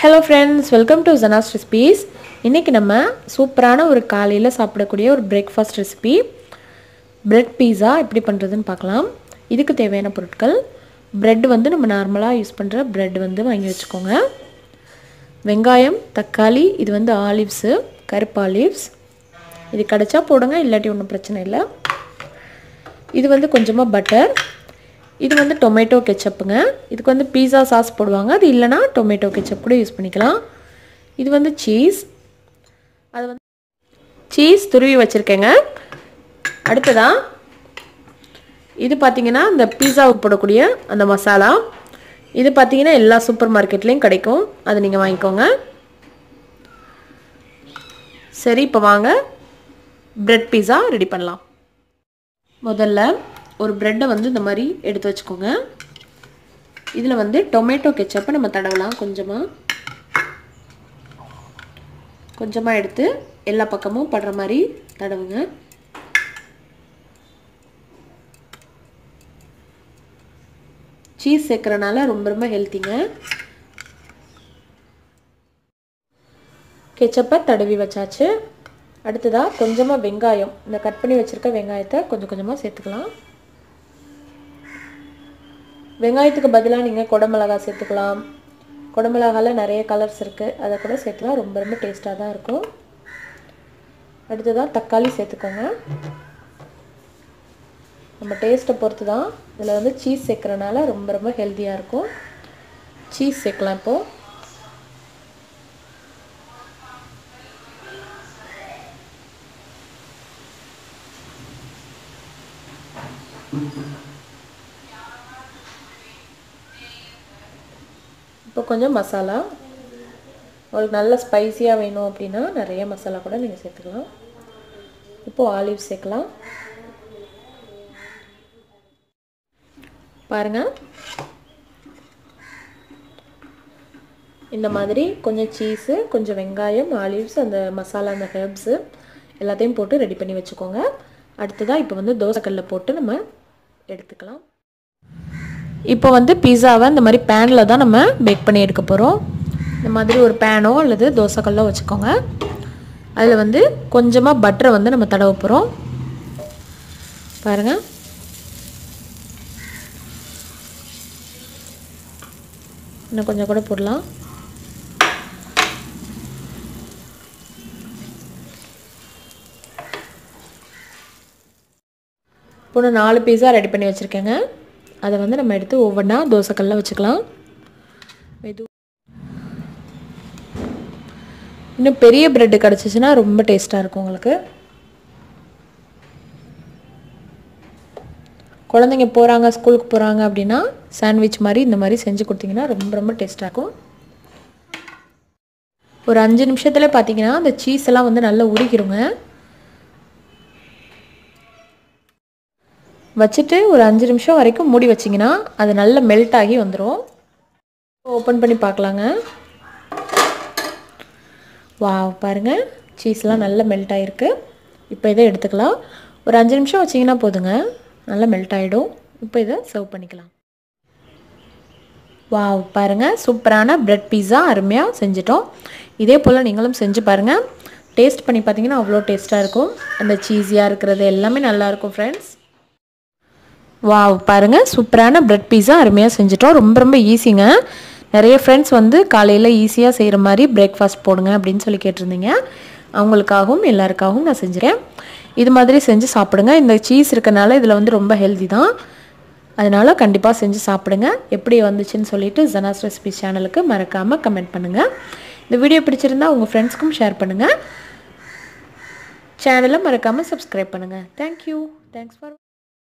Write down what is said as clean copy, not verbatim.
Hello friends, welcome to Zana's Recipes. இன்னைக்கு நம்ம சூப்பரான ஒரு காலையில சாப்பிடக்கூடிய ஒரு பிரேக்ஃபாஸ்ட் ரெசிபி பிரெட் பீஸா எப்படி பண்றதுன்னு பார்க்கலாம். இதுக்கு தேவையான பொருட்கள் பிரெட் வந்து நம்ம நார்மலா யூஸ் பண்ற பிரெட் வந்து வாங்கி வெச்சுக்கோங்க. வெங்காயம், தக்காளி, இது வந்து ஆலிவ்ஸ், கருப்பு ஆலிவ்ஸ். இது கிடைச்சா போடுங்க, இல்லாட்டி ஒண்ணும் பிரச்சனை இல்ல. இது வந்து கொஞ்சமா பட்டர். இது வந்து டொமேட்டோ கெச்சப்புங்க. இதுக்கு வந்து பீஸா சாஸ் போடுவாங்க. அது இல்லனா டொமேட்டோ கெச்சப் கூட யூஸ் பண்ணிக்கலாம். இது வந்து சீஸ். அது வந்து சீஸ் துருவி வச்சிருக்கேங்க. அடுத்ததா இது பாத்தீங்கன்னா இந்த பீஸாவுக்கு போடக்கூடிய அந்த மசாலா. இது பாத்தீங்கன்னா எல்லா சூப்பர் மார்க்கெட்லயும் கிடைக்கும். அது நீங்க வாங்கிக்கோங்க. சரி, இப்போ வாங்க பிரெட் பீஸா ரெடி பண்ணலாம். முதல்ல ஒரு பிரெட்டை வந்து இந்த மாதிரி எடுத்து வச்சுக்கோங்க. இதில் வந்து டொமேட்டோ கெச்சப்பை நம்ம தடவலாம். கொஞ்சமாக எடுத்து எல்லா பக்கமும் படுற மாதிரி தடவுங்க. சீஸ் சேர்க்கறனால ரொம்ப ஹெல்த்திங்க. கெச்சப்பை தடவி வச்சாச்சு. அடுத்ததாக கொஞ்சமாக வெங்காயம், இந்த கட் பண்ணி வச்சுருக்க வெங்காயத்தை கொஞ்சமாக சேர்த்துக்கலாம். வெங்காயத்துக்கு பதிலாக நீங்கள் குடமிளகா சேர்த்துக்கலாம். குடமிளகாவில் நிறைய கலர்ஸ் இருக்குது, அதை கூட சேர்த்துக்கலாம். ரொம்ப டேஸ்ட்டாக தான் இருக்கும். அடுத்ததாக தக்காளி சேர்த்துக்கோங்க. நம்ம டேஸ்ட்டை பொறுத்து தான். இதில் வந்து சீஸ் சேர்க்குறனால ரொம்ப ஹெல்த்தியாக இருக்கும். சீஸ் சேர்க்கலாம். இப்போது கொஞ்சம் மசாலா, உங்களுக்கு நல்ல ஸ்பைசியாக வேணும் அப்படின்னா நிறைய மசாலா கூட நீங்கள் சேர்த்துக்கலாம். இப்போது ஆலிவ் சேர்க்கலாம். பாருங்கள், இந்த மாதிரி கொஞ்சம் சீஸு, கொஞ்சம் வெங்காயம், ஆலிவ்ஸ், அந்த மசாலா, அந்த ஹெர்ப்ஸு எல்லாத்தையும் போட்டு ரெடி பண்ணி வச்சுக்கோங்க. அடுத்ததாக இப்போ வந்து தோசைக்கல்லில் போட்டு நம்ம எடுத்துக்கலாம். இப்போ வந்து பீஸாவை இந்த மாதிரி பேனில் தான் நம்ம பேக் பண்ணி எடுக்க போகிறோம். இந்த மாதிரி ஒரு பேனோ அல்லது தோசைக்கல்லோ வச்சுக்கோங்க. அதில் வந்து கொஞ்சமாக பட்டரை வந்து நம்ம தடவ போகிறோம். பாருங்கள், இன்னும் கொஞ்சம் கூட போடலாம். இப்போ 4 பீஸா ரெடி பண்ணி வச்சுருக்கேங்க. அதை வந்து நம்ம எடுத்து ஒவ்வொன்றா தோசைக்கல்ல வச்சுக்கலாம். இன்னும் பெரிய பிரெட் கிடச்சிச்சின்னா ரொம்ப டேஸ்ட்டாக இருக்கும் உங்களுக்கு. குழந்தைங்க போகிறாங்க, ஸ்கூலுக்கு போகிறாங்க அப்படின்னா சாண்ட்விச் மாதிரி இந்த மாதிரி செஞ்சு கொடுத்தீங்கன்னா ரொம்ப டேஸ்ட்டாக இருக்கும். ஒரு 5 நிமிஷத்தில் பார்த்தீங்கன்னா அந்த சீஸ் எல்லாம் வந்து நல்லா உருகிருங்க. வச்சுட்டு ஒரு 5 நிமிஷம் வரைக்கும் மூடி வச்சிங்கன்னா அது நல்லா மெல்ட் ஆகி வந்துடும். ஓப்பன் பண்ணி பார்க்கலாங்க. வாவ், பாருங்கள், சீஸ்லாம் நல்லா மெல்ட் ஆகிருக்கு. இப்போ இதை எடுத்துக்கலாம். ஒரு 5 நிமிஷம் வச்சிங்கன்னா போதுங்க, நல்லா மெல்ட் ஆகிடும். இப்போ இதை சர்வ் பண்ணிக்கலாம். வாவ், பாருங்கள், சூப்பரான பிரெட் பீஸா அருமையாக செஞ்சிட்டோம். இதே போல் நீங்களும் செஞ்சு பாருங்கள். டேஸ்ட் பண்ணி பார்த்தீங்கன்னா அவ்வளோ டேஸ்ட்டாக இருக்கும். அந்த சீஸியாக இருக்கிறது எல்லாமே நல்லாயிருக்கும் ஃப்ரெண்ட்ஸ். வாவ், பாருங்கள், சூப்பரான பிரெட் பீஸா அருமையாக செஞ்சிட்டோம். ரொம்ப ஈஸிங்க. நிறைய ஃப்ரெண்ட்ஸ் வந்து காலையில் ஈஸியாக செய்கிற மாதிரி பிரேக்ஃபாஸ்ட் போடுங்க அப்படின்னு சொல்லி கேட்டிருந்தீங்க. அவங்களுக்காகவும் எல்லாருக்காகவும் நான் செஞ்சுறேன். இது மாதிரி செஞ்சு சாப்பிடுங்க. இந்த சீஸ் இருக்கனால இதில் வந்து ரொம்ப ஹெல்தி தான். அதனால் கண்டிப்பாக செஞ்சு சாப்பிடுங்க. எப்படி வந்துச்சுன்னு சொல்லிட்டு ஜனாஸ் ரெசிபி சேனலுக்கு மறக்காமல் கமெண்ட் பண்ணுங்கள். இந்த வீடியோ பிடிச்சிருந்தா உங்கள் ஃப்ரெண்ட்ஸ்க்கும் ஷேர் பண்ணுங்கள். சேனலை மறக்காமல் சப்ஸ்கிரைப் பண்ணுங்கள். தேங்க்யூ. Thanks for